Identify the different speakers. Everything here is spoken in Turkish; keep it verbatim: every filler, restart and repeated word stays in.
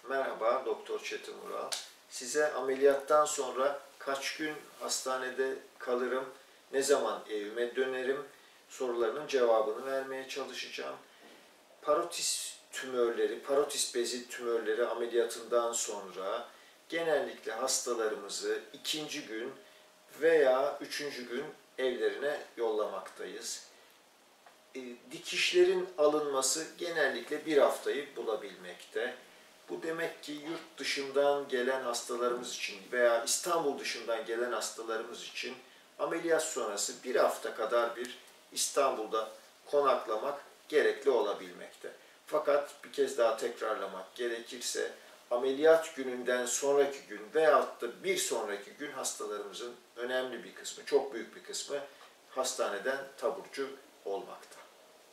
Speaker 1: Merhaba, Doktor Çetin Vural. Size ameliyattan sonra kaç gün hastanede kalırım, ne zaman evime dönerim sorularının cevabını vermeye çalışacağım. Parotis tümörleri, parotis bezi tümörleri ameliyatından sonra genellikle hastalarımızı ikinci gün veya üçüncü gün evlerine yollamaktayız. Dikişlerin alınması genellikle bir haftayı bulabilmekte. Bu demek ki yurt dışından gelen hastalarımız için veya İstanbul dışından gelen hastalarımız için ameliyat sonrası bir hafta kadar bir İstanbul'da konaklamak gerekli olabilmekte. Fakat bir kez daha tekrarlamak gerekirse ameliyat gününden sonraki gün veyahut da bir sonraki gün hastalarımızın önemli bir kısmı, çok büyük bir kısmı hastaneden taburcu